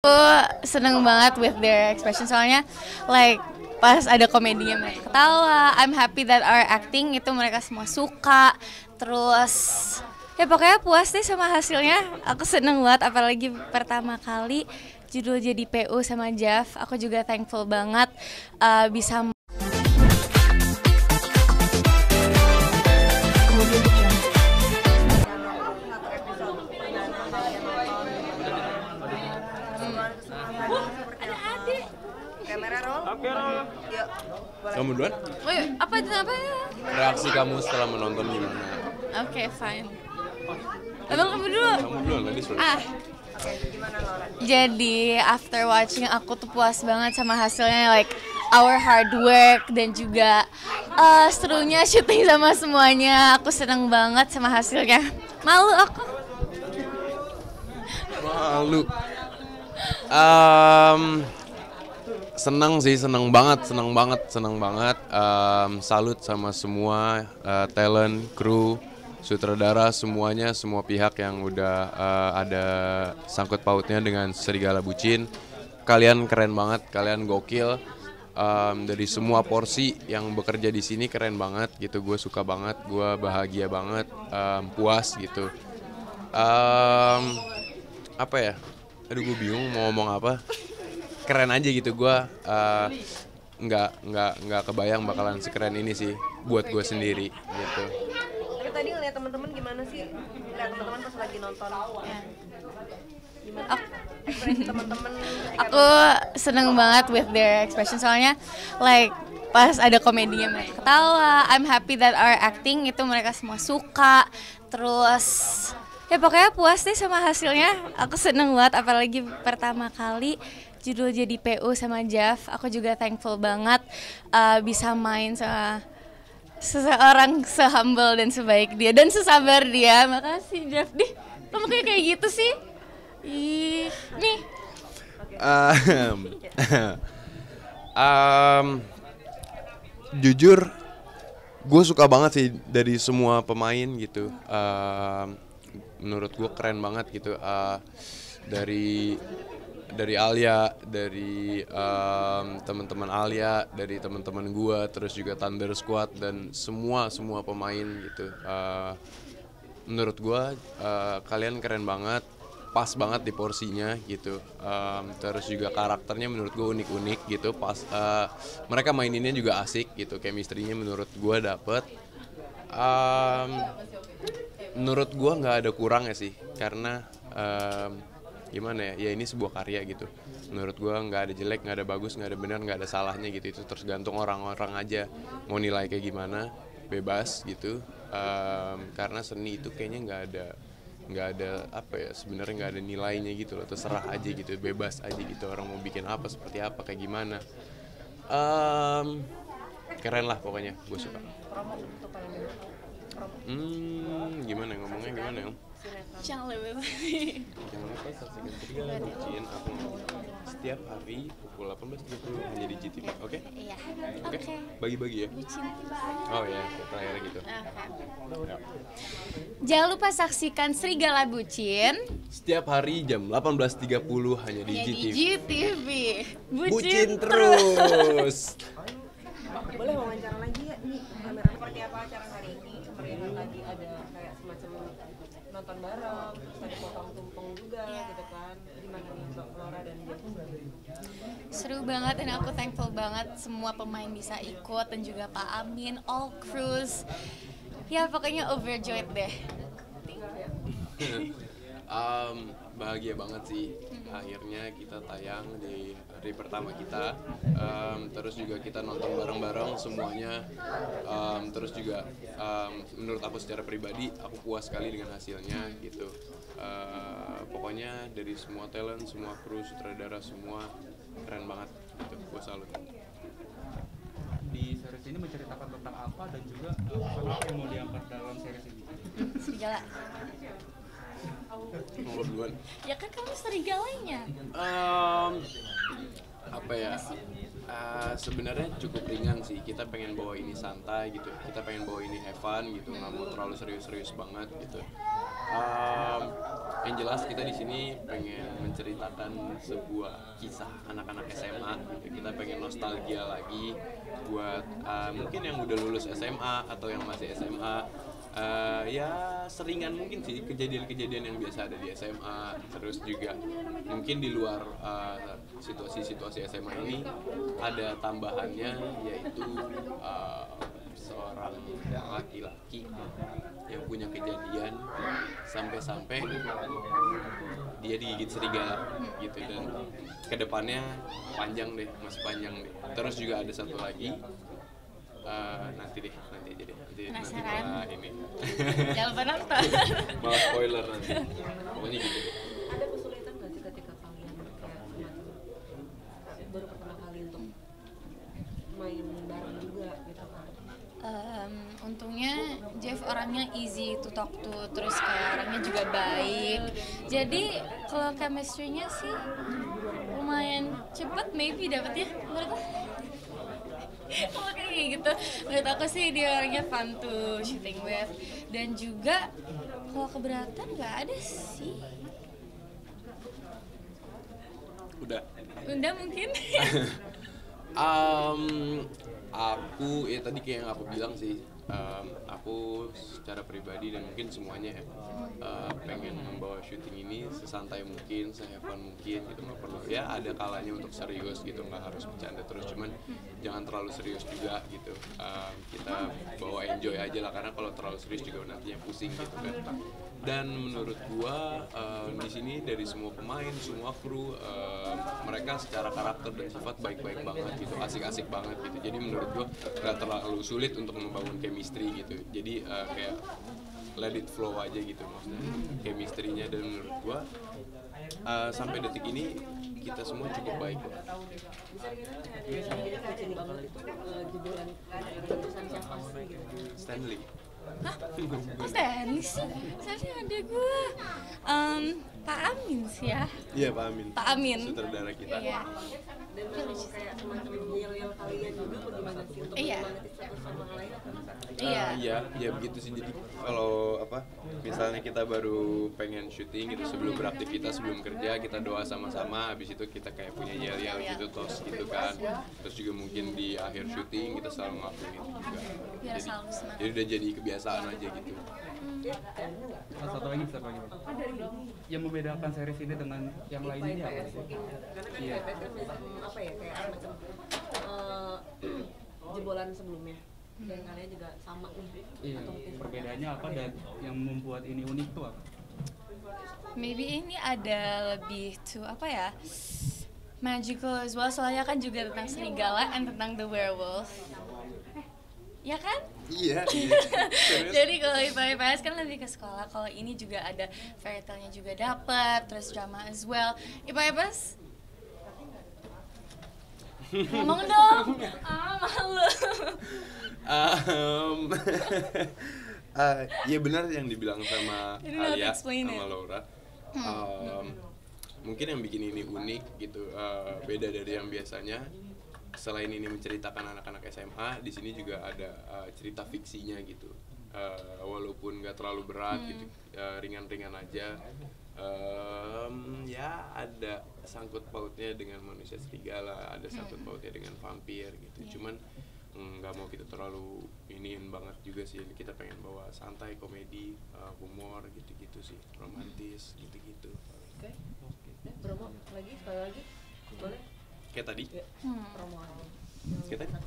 Seneng banget with their expression, soalnya like pas ada komedinya mereka ketawa. I'm happy that our acting itu mereka semua suka. Terus ya pokoknya puas deh sama hasilnya. Aku seneng banget, apalagi pertama kali judul jadi PU sama Jav. Aku juga thankful banget bisa. Oke, roll. Yuk, kamu duluan? Oh, iya. Apa ya? Reaksi kamu setelah menonton gimana? Oke, fine. Abang kamu dulu. Kamu duluan tadi suruh. Oke, gimana Laura? Jadi after watching aku tuh puas banget sama hasilnya, like our hard work dan juga serunya syuting sama semuanya. Aku seneng banget sama hasilnya. Malu aku. Malu. Senang sih, senang banget. Salut sama semua talent, kru, sutradara, semuanya, semua pihak yang udah ada sangkut pautnya dengan Serigala Bucin. Kalian keren banget, kalian gokil. Dari semua porsi yang bekerja di sini keren banget gitu. Gue suka banget, gue bahagia banget, puas gitu. Apa ya? Aduh, gue bingung mau ngomong apa. Keren aja gitu, gue nggak kebayang bakalan sekeren ini sih buat gue sendiri gitu. Tapi tadi ngeliat teman-teman gimana sih? Ngeliat teman-teman pas lagi nonton. Gimana? Ekspresi teman-teman. Aku seneng banget with their expression, soalnya like pas ada komedinya mereka ketawa. I'm happy that our acting itu mereka semua suka. Terus ya pokoknya puas deh sama hasilnya. Aku seneng banget, apalagi pertama kali judul jadi PU sama Jav. Aku juga thankful banget bisa main sama seseorang se-humble dan sebaik dia dan sesabar dia. Makasih Jav. Dih, kamu kayak gitu sih? Ih, nih. Jujur, gue suka banget sih dari semua pemain gitu. Menurut gue keren banget gitu. Dari Alia, dari teman-teman Alia, dari teman-teman gue, terus juga Thunder Squad dan semua pemain gitu. Menurut gue kalian keren banget, pas banget di porsinya gitu. Terus juga karakternya menurut gue unik-unik gitu. Pas mereka maininnya juga asik gitu, chemistry-nya menurut gue dapet. Menurut gue nggak ada kurangnya sih, karena gimana ya ini sebuah karya gitu. Menurut gue nggak ada jelek, nggak ada bagus, nggak ada benar, nggak ada salahnya gitu. Itu tergantung orang-orang aja mau nilai kayak gimana, bebas gitu. Karena seni itu kayaknya nggak ada apa ya, sebenarnya nggak ada nilainya gitu loh. Terserah aja gitu, bebas aja gitu, orang mau bikin apa, seperti apa, kayak gimana. Keren lah pokoknya, gue suka. Gimana ngomongnya, gimana ya? Jangan lebih. Jangan lupa saksikan Serigala Bucin aku setiap hari pukul 18.30 hanya di GTV, oke? Iya. Oke. Bagi-bagi ya. Bucin. Oh ya, terakhir gitu. Ya. Jangan lupa saksikan Serigala Bucin Setiap hari jam 18.30 hanya di ya di GTV. GTV. Bucin terus. Boleh wawancara lagi ya nih kamera. Seperti apa acara hari ini? Kemeriahan tadi ada kayak semacam nonton bareng, terus ada potong tumpeng juga gitu kan. Gimana nih Mbak Laura dan Jav? Seru banget dan aku thankful banget semua pemain bisa ikut dan juga Pak Amin, all crews. Ya pokoknya overjoyed deh. Bahagia banget sih akhirnya kita tayang di hari pertama kita. Terus juga kita nonton bareng-bareng semuanya. Terus juga menurut aku secara pribadi aku puas sekali dengan hasilnya gitu. Pokoknya dari semua talent, semua kru, sutradara, semua keren banget gitu. Gue salut. Di series ini menceritakan tentang apa dan juga pesan apa yang mau diangkat dalam series ini? Serigala. Nomor duluan. Ya kan kamu serigalanya. Apa ya? Sebenarnya cukup ringan sih. Kita pengen bawa ini santai gitu. Kita pengen bawa ini have fun gitu. Nggak mau terlalu serius-serius banget gitu. Yang jelas kita di sini pengen menceritakan sebuah kisah anak-anak SMA gitu. Kita pengen nostalgia lagi buat mungkin yang udah lulus SMA atau yang masih SMA. Ya seringan mungkin sih kejadian-kejadian yang biasa ada di SMA. Terus juga mungkin di luar situasi-situasi SMA ini ada tambahannya, yaitu seorang laki-laki yang punya kejadian sampai-sampai dia digigit serigala gitu, dan kedepannya panjang deh, masih panjang deh. Terus juga ada satu lagi, nanti aja deh nanti malah ini Jangan lupa nonton. malah spoiler nanti, pokoknya gitu deh. Ada kesulitan nggak sih ketika kalian kayak semacam baru pertama kali untuk main bareng juga gitu kan? Untungnya Jeff orangnya easy to talk to, terus kayak orangnya juga baik. Jadi kalau chemistry-nya sih lumayan cepet maybe dapetnya menurut aku. Oh, kayak gitu. Menurut aku sih dia orangnya fun to shooting with. Dan juga kalau keberatan nggak ada sih. Udah Mungkin. Aku ya tadi kayak yang aku bilang sih, aku secara pribadi dan mungkin semuanya ya, pengen membawa syuting ini sesantai mungkin, se-fun mungkin gitu. Nggak perlu ya, ada kalanya untuk serius gitu, nggak harus bercanda terus, cuman jangan terlalu serius juga gitu. Kita bawa enjoy aja lah, karena kalau terlalu serius juga nantinya pusing gitu kan. Dan menurut gua di sini dari semua pemain, semua kru, mereka secara karakter dan sifat baik-baik banget gitu, asik-asik banget gitu. Jadi menurut gua nggak terlalu sulit untuk membangun chemistry gitu. Jadi kayak let it flow aja gitu maksudnya chemistry-nya. Dan menurut gua sampai detik ini kita semua cukup baik lah. Bisa dikira kayak ada yang kucing banget itu jebolan keputusan siapa sih gitu? Stanley. Hah? Kok Stanley sih? Stanley ada gue. Pak Amin sih ya. Iya, Pak Amin. Pak Amin. Sutradara kita. Iya. Dan memang kayak semacam yel-yel kalian juga bagaimana sih untuk Iya. menyemangati satu sama lain? Iya begitu sih. Jadi kalau misalnya kita baru pengen syuting gitu, sebelum beraktivitas, sebelum kerja, kita doa sama-sama. Habis itu kita kayak punya yel-yel gitu, tos gitu kan. Terus juga mungkin di akhir syuting kita selalu ngelakuin itu juga. Biar selalu semangat. Jadi udah jadi kebiasaan aja gitu. Satu lagi. Yang membedakan series ini dengan yang lainnya apa sih? Karena kan kayak kan apa ya, kayak semacam jebolan sebelumnya. Dan kalian juga sama nih. Iya. Perbedaannya apa dan yang membuat ini unik tuh apa? Maybe ini ada lebih to apa ya, magical as well, soalnya kan juga tentang serigala and tentang the werewolf. Ya kan? Iya. Jadi kalau IPS kan lebih ke sekolah, kalau ini juga ada fairy tale-nya juga dapat, terus drama as well. IPS ngomong dong. Malu. Ya benar yang dibilang sama You know how to Alia, explain sama it. Laura. Mungkin yang bikin ini unik gitu, beda dari yang biasanya. Selain ini menceritakan anak-anak SMA, di sini juga ada cerita fiksinya gitu. Walaupun nggak terlalu berat gitu, ringan-ringan aja. Ya ada sangkut pautnya dengan manusia serigala, ada sangkut pautnya dengan vampir gitu. Cuman nggak mau kita terlalu iniin banget juga sih. Kita pengen bawa santai, komedi, humor gitu-gitu sih, romantis gitu-gitu. Oke. Promo lagi sekali lagi. Boleh? Kayak tadi. Promo aja. Kayak tadi.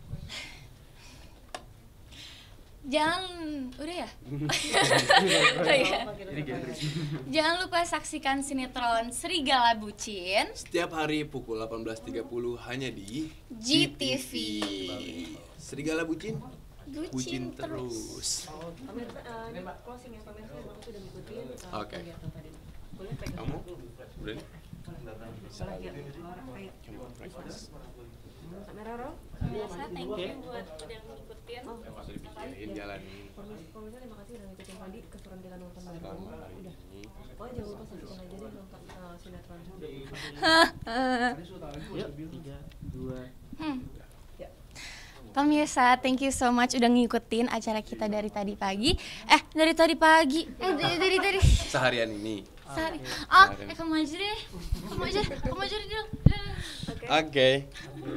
Jangan, udah ya? Oh, iya. Ini Gendri. Jangan lupa saksikan sinetron Serigala Bucin Setiap hari pukul 18.30 hanya di GTV. Serigala Bucin, Bucin terus. Pemirsa, closing ya pemirsa, emang sudah ngikutin Oke. kegiatan tadi. Boleh pegang Kamu dulu. udah nih? Terakhir, Laura, ayo. Kamu practice. Kamera roll. Biasa, thank you buat udah ngikutin. Yang masih dipikirin jalan Pemirsa, terima kasih udah ngikutin tadi keseruan kita nonton bareng. selama hari Udah. ini. Pokoknya jangan lupa saksikan aja deh nonton sinetron. Yuk, 3, 2. Pemirsa, thank you so much udah ngikutin acara kita dari tadi pagi. Dari tadi. Seharian ini. Kamu aja deh. Kamu aja dulu. Oke.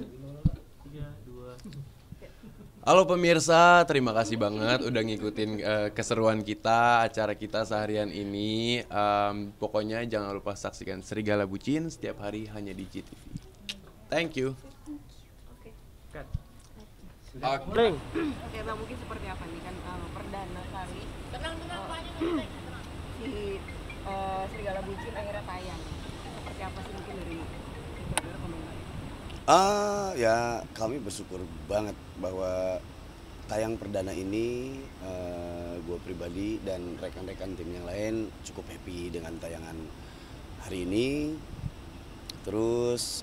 Halo pemirsa, terima kasih banget udah ngikutin keseruan kita, acara kita seharian ini. Pokoknya jangan lupa saksikan Serigala Bucin setiap hari hanya di GTV. Thank you. Oke Bang, mungkin seperti apa nih kan perdana kali si Serigala Bucin akhirnya tayang. Seperti apa sih mungkin dari komentar? Ya kami bersyukur banget bahwa tayang perdana ini gue pribadi dan rekan-rekan tim yang lain cukup happy dengan tayangan hari ini. Terus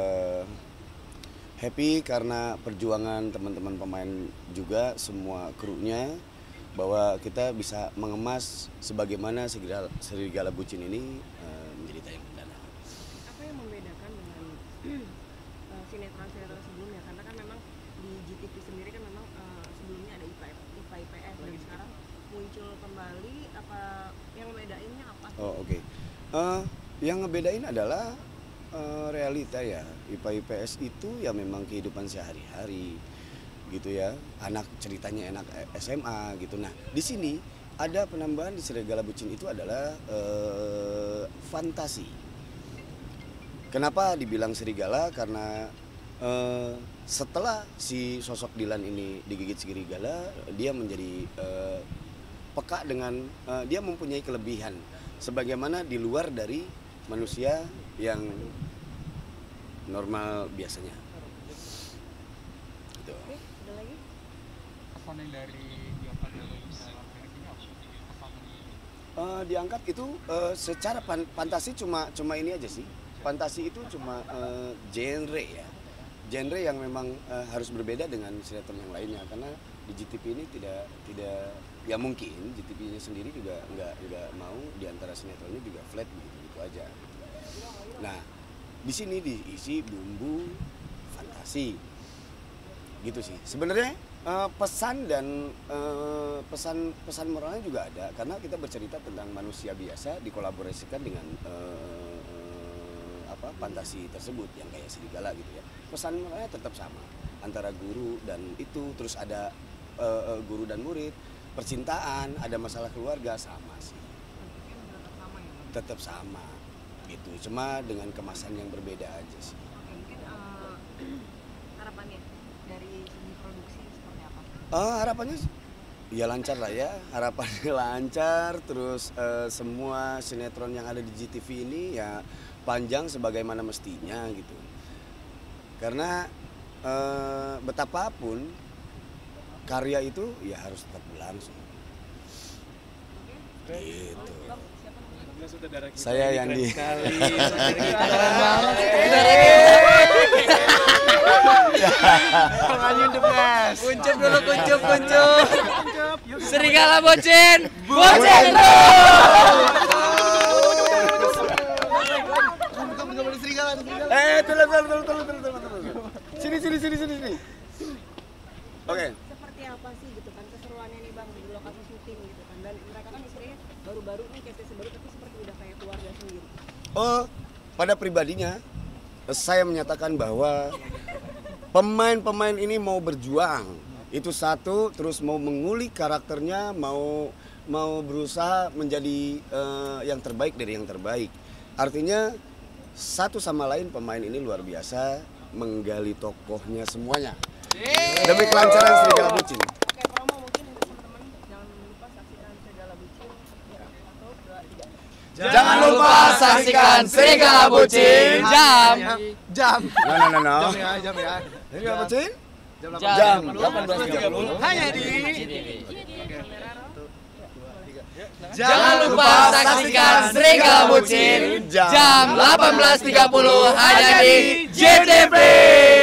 happy karena perjuangan teman-teman pemain juga, semua krunya, bahwa kita bisa mengemas sebagaimana Serigala Bucin ini menjadi tayang perdana. Apa yang membedakan dengan sinetron-sinetron sebelumnya? Karena kan memang di GTV sendiri kan memang sebelumnya ada IPA IPS dan sekarang muncul kembali. Apa yang membedainnya apa? Oke. Yang ngebedain adalah realita ya. IPA IPS itu ya memang kehidupan sehari-hari gitu ya. Anak ceritanya anak SMA gitu. Nah, di sini ada penambahan di Serigala Bucin itu adalah fantasi. Kenapa dibilang serigala? Karena setelah si sosok Dilan ini digigit serigala, dia menjadi peka dengan dia mempunyai kelebihan sebagaimana di luar dari manusia yang normal biasanya. Gitu. Oke, ada lagi? Pesan yang dari diangkat dalam versi ini apa? Diangkat itu secara fantasi cuma ini aja sih. Fantasi itu cuma genre ya. Genre yang memang harus berbeda dengan sinetron yang lainnya, karena di GTV ini tidak ya mungkin GTV-nya sendiri juga nggak mau diantara sinetronnya juga flat gitu aja. Nah, di sini diisi bumbu fantasi, gitu sih. Sebenarnya pesan dan pesan moralnya juga ada, karena kita bercerita tentang manusia biasa dikolaborasikan dengan fantasi tersebut yang kayak serigala gitu ya. Pesan moralnya tetap sama antara guru dan itu, terus ada guru dan murid, percintaan, ada masalah keluarga, sama sih. Tetap sama gitu, cuma dengan kemasan yang berbeda aja sih. Oke, mungkin harapannya dari segi produksi seperti apa? Harapannya ya lancar lah ya, harapannya lancar, terus semua sinetron yang ada di GTV ini ya panjang sebagaimana mestinya gitu. Karena betapapun karya itu ya harus tetap berlangsung. Gitu. Saya Yandi. Kuncup dulu, kuncup. Serigala Bucin. Bucin. Sini. Oke. Seperti apa sih gitu kan keseruannya nih Bang di lokasi syuting gitu kan, dan mereka kan istilahnya baru-baru nih cast baru tapi seperti udah kayak keluarga sendiri. Pada pribadinya saya menyatakan bahwa pemain-pemain ini mau berjuang, itu satu, terus mau mengulik karakternya, mau berusaha menjadi yang terbaik dari yang terbaik. Artinya satu sama lain pemain ini luar biasa menggali tokohnya semuanya demi kelancaran Serigala Bucin. Oke, promo mungkin untuk teman-teman jangan lupa saksikan Serigala Bucin. Ya, 1, 2, 3. Jangan lupa saksikan Serigala Bucin Jam. No. Jam ya. Serigala Bucin? Jam 18.30 hanya di Jangan lupa saksikan Serigala Bucin jam 18.30 hanya di GTV.